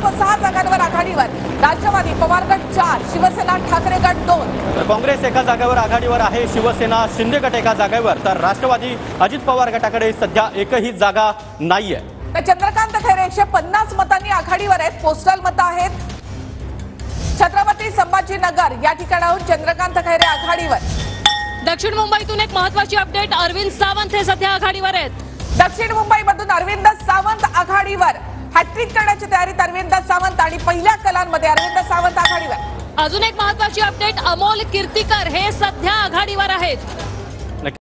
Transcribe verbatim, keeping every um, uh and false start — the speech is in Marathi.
भाजप सहा जागांवर आघाडीवर, राष्ट्रवादी पवार गट चार, शिवसेना ठाकरे गट दोन. तर काँग्रेस एका जागेवर आघाडीवर आहे, शिवसेना शिंदे गट एका जागेवर, तर राष्ट्रवादी अजित पवार गटाकडे सध्या एकही जागा नाहीये. तर चंद्रकांत खैरे एकशे पन्नास मतांनी आघाडीवर आहेत. पोस्टल मतं आहेत. छत्रपती संभाजीनगर या ठिकाणाहून चंद्रकांत खैरे आघाडीवर. दक्षिण मुंबईतून एक महत्त्वाची अपडेट, अरविंद सावंत हे सध्या आघाडीवर आहेत. दक्षिण मुंबईमधून अरविंद सावंत आघाडीवर. हॅट्रिक करण्याची तयारीत अरविंद सावंत आणि पहिल्या कलांमध्ये अरविंद सावंत आघाडीवर. अजून एक महत्त्वाची अपडेट, अमोल कीर्तीकर हे सध्या आघाडीवर आहेत.